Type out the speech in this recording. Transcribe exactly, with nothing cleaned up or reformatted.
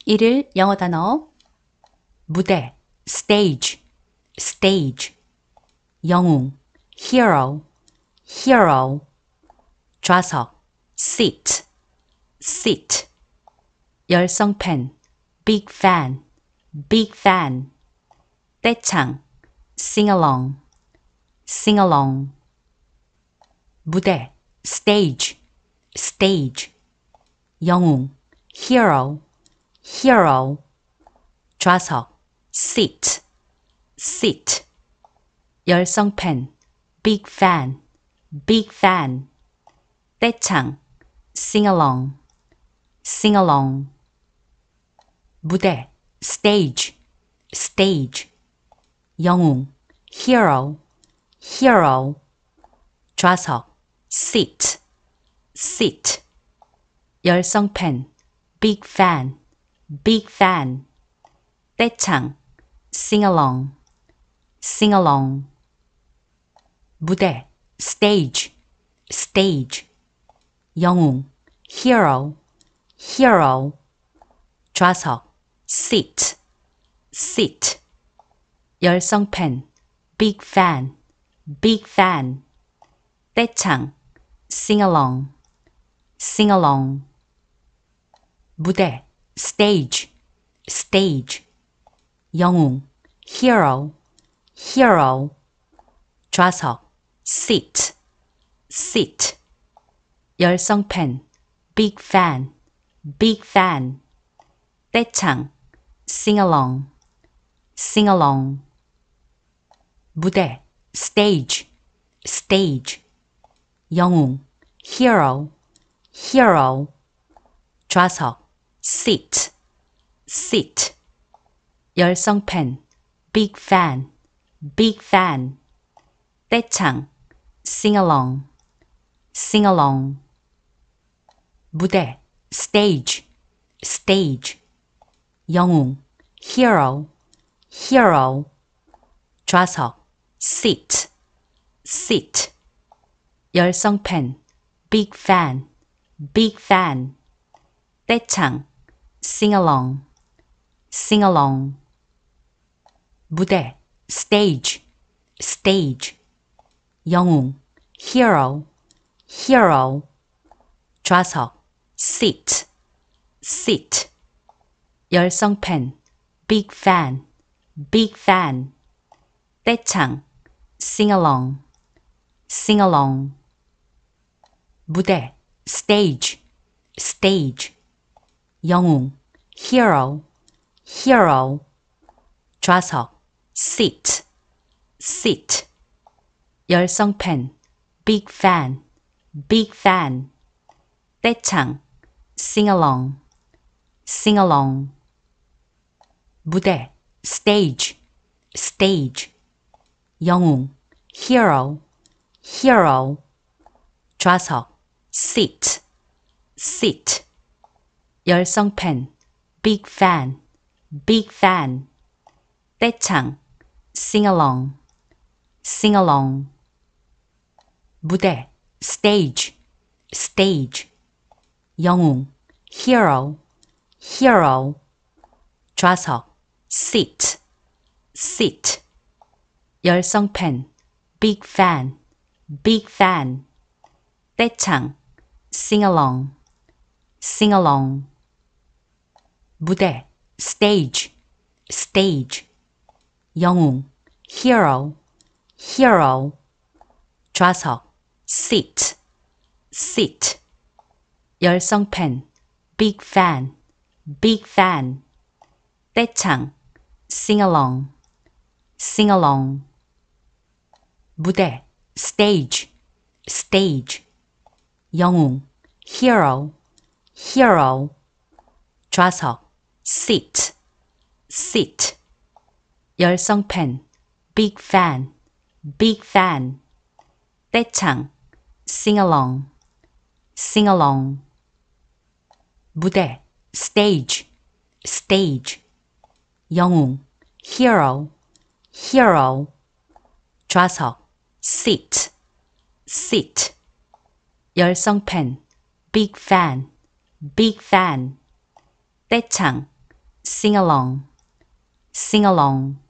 일일 영어 단어 무대 stage, stage 영웅 hero, hero 좌석 seat, seat 열성팬 big fan, big fan 떼창 sing along, sing along 무대 stage, stage 영웅 hero, hero 좌석 seat, seat 열성팬 big fan, big fan 떼창 sing along, sing along 무대 stage, stage 영웅 hero, hero 좌석 seat, seat 열성팬 big fan, big fan 떼창 sing along, sing along 무대 stage, stage 영웅 hero, hero 좌석 seat, seat 열성팬 big fan, big fan 떼창 sing along, sing along 무대 stage, stage 영웅 hero, hero 좌석 seat, seat 열성팬 big fan, big fan 떼창 sing along, sing along 무대 stage, stage 영웅 hero, hero 좌석 seat, seat 열성팬 big fan, big fan 떼창 sing along, sing along 무대 stage, stage 영웅 hero, hero 좌석 seat, seat 열성팬 big fan, big fan 떼창 sing along, sing along 무대 stage, stage 영웅 hero, hero 좌석 seat, seat 열성팬 big fan, big fan 떼창 sing along, sing along 무대 stage, stage 영웅 hero, hero 좌석 seat, seat 열성팬 big fan, big fan 떼창 sing along, sing along 무대 stage, stage 영웅 hero, hero 좌석 seat, seat 열성팬 big fan, big fan 떼창 sing along, sing along 무대 stage, stage 영웅 hero, hero 좌석 seat, seat 열성팬 big fan, big fan 떼창 sing along, sing along 무대 stage, stage 영웅 hero, hero 좌석 seat, seat 열성팬 big fan, big fan 떼창 sing along, sing along 무대 stage, stage 영웅 hero, hero 좌석 seat, seat 열성팬 big fan, big fan 떼창 sing along, sing along 무대 stage, stage 영웅 hero, hero 좌석 seat, seat 열성팬 big fan, big fan 떼창 sing along, sing along.